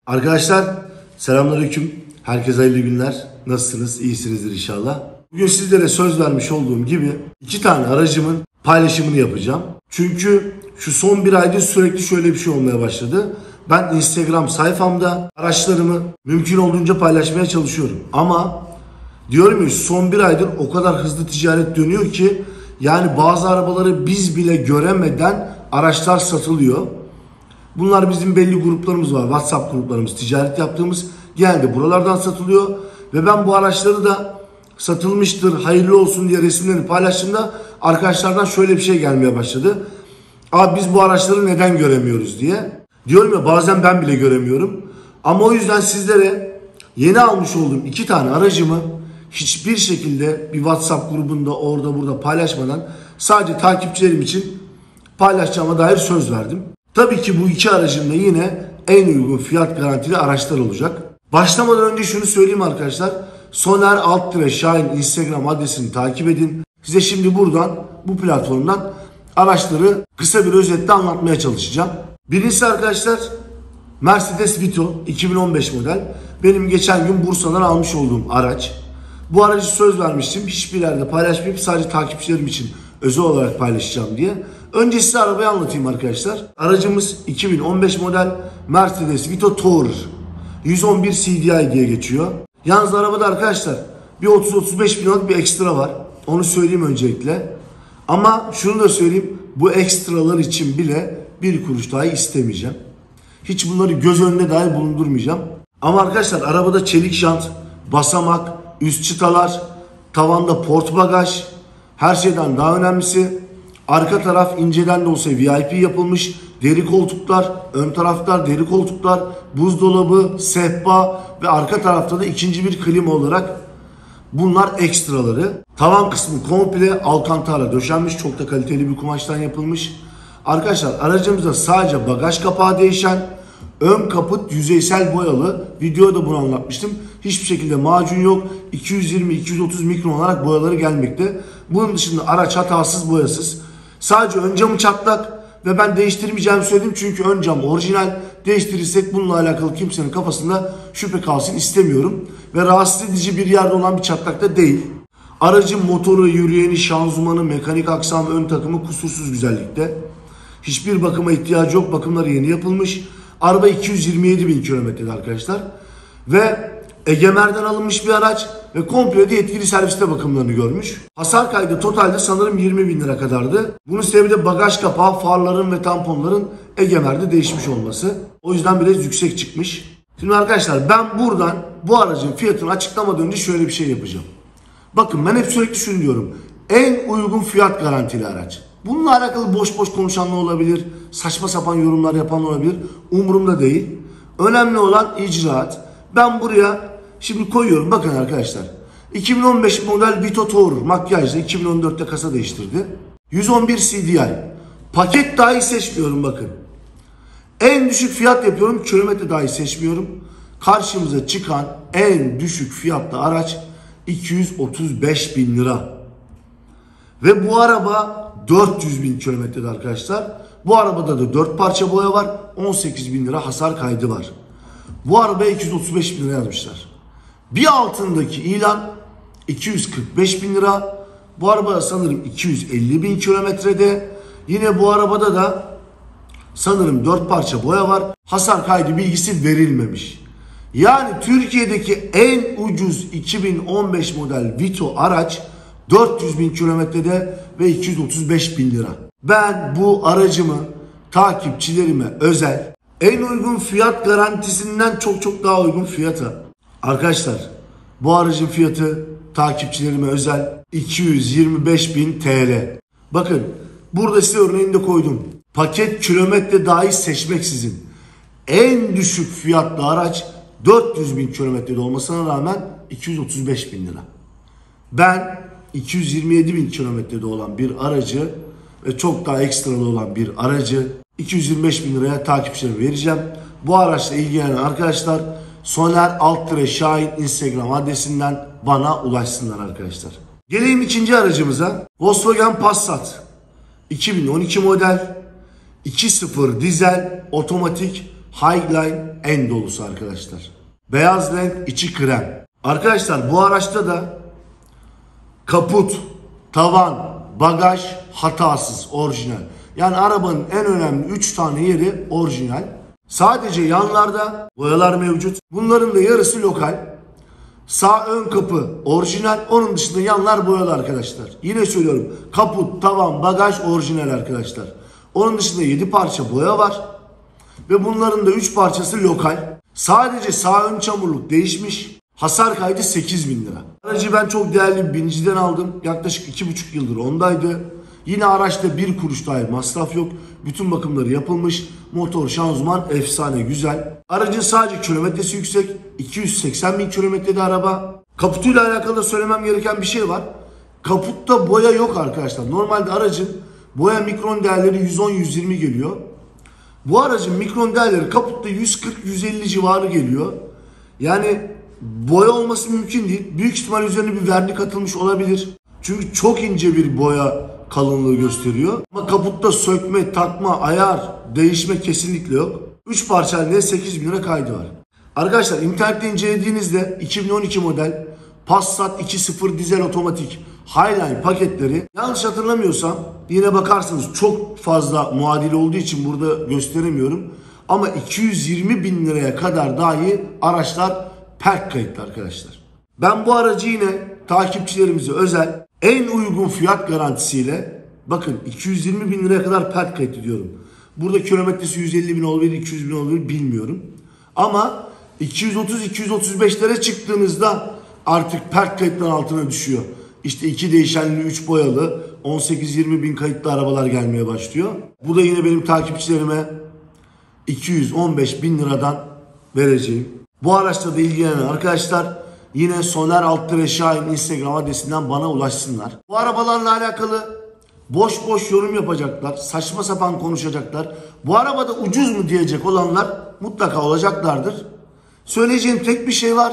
Arkadaşlar selamünaleyküm. Herkese hayırlı günler. Nasılsınız? İyisinizdir inşallah. Bugün sizlere söz vermiş olduğum gibi 2 tane aracımın paylaşımını yapacağım. Çünkü şu son bir aydır sürekli şöyle bir şey olmaya başladı. Ben Instagram sayfamda araçlarımı mümkün olduğunca paylaşmaya çalışıyorum. Ama diyorum ya, son bir aydır o kadar hızlı ticaret dönüyor ki yani bazı arabaları biz bile göremeden araçlar satılıyor. Bunlar bizim belli gruplarımız var. WhatsApp gruplarımız, ticaret yaptığımız, genelde buralardan satılıyor. Ve ben bu araçları da satılmıştır, hayırlı olsun diye resimlerini paylaştığımda arkadaşlardan şöyle bir şey gelmeye başladı. Abi biz bu araçları neden göremiyoruz diye. Diyorum ya, bazen ben bile göremiyorum. Ama o yüzden sizlere yeni almış olduğum 2 tane aracımı hiçbir şekilde bir WhatsApp grubunda orada burada paylaşmadan sadece takipçilerim için paylaşacağıma dair söz verdim. Tabii ki bu 2 aracın da yine en uygun fiyat garantili araçlar olacak. Başlamadan önce şunu söyleyeyim arkadaşlar. Soner_Şahin Instagram adresini takip edin. Size şimdi buradan, bu platformdan araçları kısa bir özetle anlatmaya çalışacağım. Birincisi arkadaşlar Mercedes Vito 2015 model. Benim geçen gün Bursa'dan almış olduğum araç. Bu aracı söz vermiştim. Hiçbir yerde paylaşmayıp sadece takipçilerim için özel olarak paylaşacağım diye. Önce size arabayı anlatayım arkadaşlar. Aracımız 2015 model Mercedes Vito Tourer. 111 CDI diye geçiyor. Yalnız arabada arkadaşlar bir 30-35 bin liralık bir ekstra var. Onu söyleyeyim öncelikle. Ama şunu da söyleyeyim. Bu ekstralar için bile bir kuruş dahi istemeyeceğim. Hiç bunları göz önünde dahi bulundurmayacağım. Ama arkadaşlar arabada çelik jant, basamak, üst çıtalar, tavanda port bagaj, her şeyden daha önemlisi arka taraf inceden de olsa VIP yapılmış deri koltuklar, ön taraflar deri koltuklar, buzdolabı, sehpa ve arka tarafta da ikinci bir klima olarak bunlar ekstraları. Tavan kısmı komple alkantara döşenmiş, çok da kaliteli bir kumaştan yapılmış. Arkadaşlar aracımızda sadece bagaj kapağı değişen, ön kaput yüzeysel boyalı. Videoda bunu anlatmıştım. Hiçbir şekilde macun yok. 220-230 mikron olarak boyaları gelmekte. Bunun dışında araç hatasız, boyasız. Sadece ön camı çatlak ve ben değiştirmeyeceğimi söyledim çünkü ön cam orijinal. Değiştirirsek bununla alakalı kimsenin kafasında şüphe kalsın istemiyorum. Ve rahatsız edici bir yerde olan bir çatlak da değil. Aracın motoru, yürüyeni, şanzımanı, mekanik aksam, ön takımı kusursuz güzellikte. Hiçbir bakıma ihtiyacı yok. Bakımları yeni yapılmış. Araba 227 bin kilometrede arkadaşlar. Ve Egemer'den alınmış bir araç ve komple de yetkili serviste bakımlarını görmüş. Hasar kaydı totalde sanırım 20 bin lira kadardı. Bunun sebebi de bagaj kapağı, farların ve tamponların Egemer'de değişmiş olması. O yüzden biraz yüksek çıkmış. Şimdi arkadaşlar ben buradan bu aracın fiyatını açıklamadan önce şöyle bir şey yapacağım. Bakın ben hep sürekli şunu diyorum. En uygun fiyat garantili araç. Bununla alakalı boş boş konuşanlar olabilir. Saçma sapan yorumlar yapan olabilir. Umurumda değil. Önemli olan icraat. Ben buraya şimdi koyuyorum. Bakın arkadaşlar. 2015 model Vito Tourer makyajla 2014'te kasa değiştirdi. 111 CDI. Paket dahi seçmiyorum bakın. En düşük fiyat yapıyorum. Kilometre dahi seçmiyorum. Karşımıza çıkan en düşük fiyatlı araç 235 bin lira. Ve bu araba 400 bin kilometrede arkadaşlar. Bu arabada da 4 parça boya var. 18 bin lira hasar kaydı var. Bu arabaya 235 bin lira yazmışlar. Bir altındaki ilan 245 bin lira. Bu araba sanırım 250 bin kilometrede. Yine bu arabada da sanırım 4 parça boya var. Hasar kaydı bilgisi verilmemiş. Yani Türkiye'deki en ucuz 2015 model Vito araç 400 bin kilometrede ve 235 bin lira. Ben bu aracımı takipçilerime özel en uygun fiyat garantisinden çok daha uygun fiyata. Arkadaşlar bu aracın fiyatı takipçilerime özel 225 bin TL. Bakın burada size örneğini de koydum. Paket kilometre dahi seçmeksizin en düşük fiyatlı araç 400 bin kilometrede olmasına rağmen 235 bin lira. Ben 227 bin kilometrede olan bir aracı ve çok daha ekstralı olan bir aracı 225 bin liraya takipçilerime vereceğim. Bu araçla ilgilenen arkadaşlar Soner_Şahin Instagram adresinden bana ulaşsınlar arkadaşlar. Gelelim ikinci aracımıza. Volkswagen Passat 2012 model 2.0 dizel otomatik Highline en dolusu arkadaşlar. Beyaz renk, içi krem. Arkadaşlar bu araçta da kaput, tavan, bagaj hatasız, orijinal. Yani arabanın en önemli 3 tane yeri orijinal. Sadece yanlarda boyalar mevcut. Bunların da yarısı lokal. Sağ ön kapı orijinal. Onun dışında yanlar boyalı arkadaşlar. Yine söylüyorum. Kaput, tavan, bagaj orijinal arkadaşlar. Onun dışında 7 parça boya var. Ve bunların da 3 parçası lokal. Sadece sağ ön çamurluk değişmiş. Hasar kaydı 8.000 lira. Aracı ben çok değerli bir biniciden aldım. Yaklaşık 2,5 yıldır ondaydı. Yine araçta bir kuruş dahi masraf yok. Bütün bakımları yapılmış. Motor, şanzıman efsane güzel. Aracın sadece kilometresi yüksek. 280.000 kilometrede araba. Kaputuyla alakalı da söylemem gereken bir şey var. Kaputta boya yok arkadaşlar. Normalde aracın boya mikron değerleri 110-120 geliyor. Bu aracın mikron değerleri kaputta 140-150 civarı geliyor. Yani boya olması mümkün değil. Büyük ihtimal üzerine bir vernik atılmış olabilir. Çünkü çok ince bir boya kalınlığı gösteriyor. Ama kaputta sökme, takma, ayar, değişme kesinlikle yok. 3 parça halinde 8.000 lira kaydı var. Arkadaşlar internette incelediğinizde 2012 model Passat 2.0 dizel otomatik Highline paketleri, yanlış hatırlamıyorsam yine bakarsanız çok fazla muadili olduğu için burada gösteremiyorum. Ama 220.000 liraya kadar dahi araçlar perk kayıtlı arkadaşlar. Ben bu aracı yine takipçilerimize özel en uygun fiyat garantisiyle, bakın 220.000 liraya kadar perk kayıtlı diyorum. Burada kilometresi 150.000 olabilir, 200.000 olabilir bilmiyorum. Ama 230-235'lere çıktığınızda artık perk kayıtların altına düşüyor. İşte 2 değişenli 3 boyalı 18-20 bin kayıtlı arabalar gelmeye başlıyor. Bu da yine benim takipçilerime 215.000 liradan vereceğim. Bu araçla da ilgilenen arkadaşlar yine Soner Alttire Şahin Instagram adresinden bana ulaşsınlar. Bu arabalarla alakalı boş boş yorum yapacaklar, saçma sapan konuşacaklar. Bu arabada ucuz mu diyecek olanlar mutlaka olacaklardır. Söyleyeceğim tek bir şey var.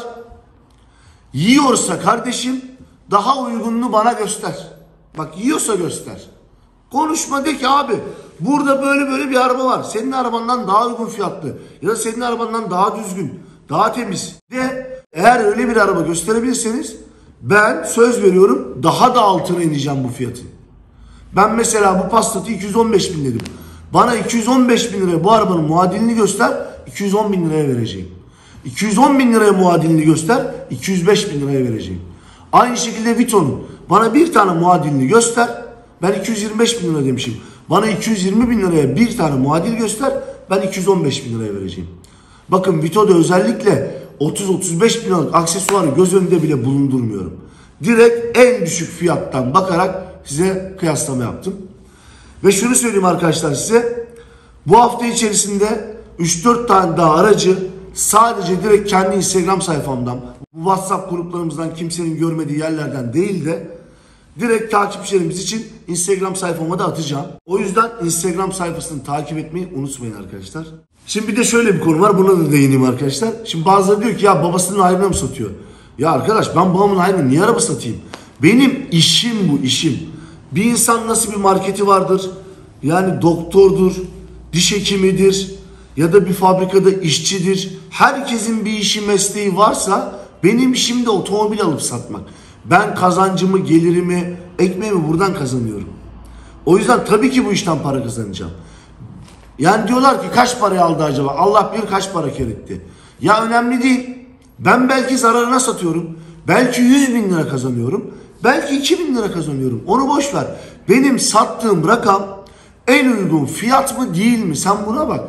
Yiyorsa kardeşim daha uygununu bana göster. Bak yiyorsa göster. Konuşma, de ki abi burada böyle bir araba var. Senin arabandan daha uygun fiyatlı ya da senin arabandan daha düzgün, daha temiz. De eğer öyle bir araba gösterebilirseniz ben söz veriyorum daha da altına ineceğim bu fiyatın. Ben mesela bu Passat'ı 215.000 dedim. Bana 215.000 liraya bu arabanın muadilini göster, 210.000 liraya vereceğim. 210.000 liraya muadilini göster, 205.000 liraya vereceğim. Aynı şekilde Vito'nun bana bir tane muadilini göster, ben 225.000 lira demişim. Bana 220.000 liraya bir tane muadil göster, ben 215.000 liraya vereceğim. Bakın Vito'da özellikle 30-35 bin liralık aksesuarı göz önünde bile bulundurmuyorum. Direkt en düşük fiyattan bakarak size kıyaslama yaptım. Ve şunu söyleyeyim arkadaşlar size. Bu hafta içerisinde 3-4 tane daha aracı sadece direkt kendi Instagram sayfamdan, bu WhatsApp gruplarımızdan kimsenin görmediği yerlerden değil de direkt takipçilerimiz için Instagram sayfama da atacağım. O yüzden Instagram sayfasını takip etmeyi unutmayın arkadaşlar. Şimdi bir de şöyle bir konu var. Buna da değineyim arkadaşlar. Şimdi bazıları diyor ki ya babasının hayrına mı satıyor? Ya arkadaş ben babamın hayrına niye araba satayım? Benim işim bu, işim. Bir insan nasıl bir marketi vardır? Yani doktordur, diş hekimidir ya da bir fabrikada işçidir. Herkesin bir işi, mesleği varsa benim işim de otomobil alıp satmak. Ben kazancımı, gelirimi, ekmeğimi buradan kazanıyorum. O yüzden tabii ki bu işten para kazanacağım. Yani diyorlar ki kaç paraya aldı acaba? Allah bilir kaç para kar etti. Ya önemli değil. Ben belki zararına satıyorum. Belki 100.000 lira kazanıyorum. Belki 2.000 lira kazanıyorum. Onu boş ver. Benim sattığım rakam en uygun fiyat mı değil mi? Sen buna bak.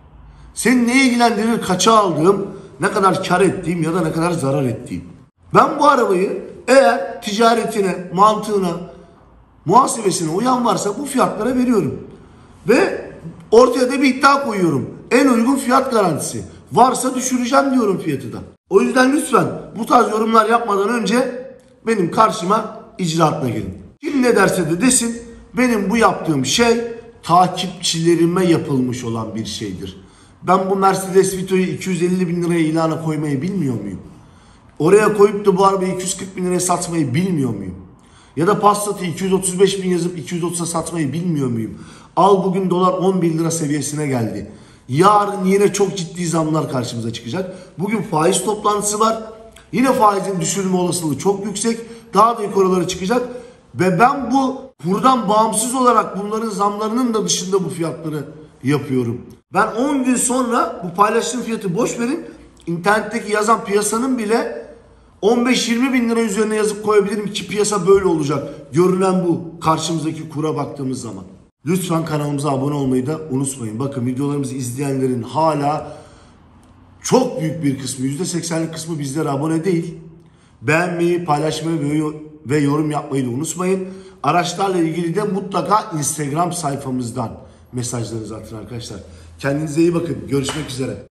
Seni ne ilgilendirir kaça aldığım, ne kadar kar ettiğim ya da ne kadar zarar ettiğim. Ben bu arabayı eğer ticaretine, mantığına, muhasebesine uyan varsa bu fiyatlara veriyorum. Ve ortaya da bir iddia koyuyorum. En uygun fiyat garantisi. Varsa düşüreceğim diyorum fiyatı da. O yüzden lütfen bu tarz yorumlar yapmadan önce benim karşıma icraatla gelin. Kim ne derse de desin, benim bu yaptığım şey takipçilerime yapılmış olan bir şeydir. Ben bu Mercedes Vito'yu 250.000 liraya ilana koymayı bilmiyor muyum? Oraya koyup da bu arabayı 240.000 liraya satmayı bilmiyor muyum? Ya da Passat'ı 235.000 yazıp 230'a satmayı bilmiyor muyum? Al bugün dolar 11 lira seviyesine geldi. Yarın yine çok ciddi zamlar karşımıza çıkacak. Bugün faiz toplantısı var. Yine faizin düşürülme olasılığı çok yüksek. Daha da yukarılara çıkacak. Ve ben bu kurdan bağımsız olarak bunların zamlarının da dışında bu fiyatları yapıyorum. Ben 10 gün sonra bu paylaştığım fiyatı boş verin. İnternetteki yazan piyasanın bile 15-20 bin lira üzerine yazıp koyabilirim ki piyasa böyle olacak. Görünen bu karşımızdaki kura baktığımız zaman. Lütfen kanalımıza abone olmayı da unutmayın. Bakın videolarımızı izleyenlerin hala çok büyük bir kısmı, %80'lik kısmı bizlere abone değil. Beğenmeyi, paylaşmayı ve yorum yapmayı da unutmayın. Araçlarla ilgili de mutlaka Instagram sayfamızdan mesajlarınızı atın arkadaşlar. Kendinize iyi bakın. Görüşmek üzere.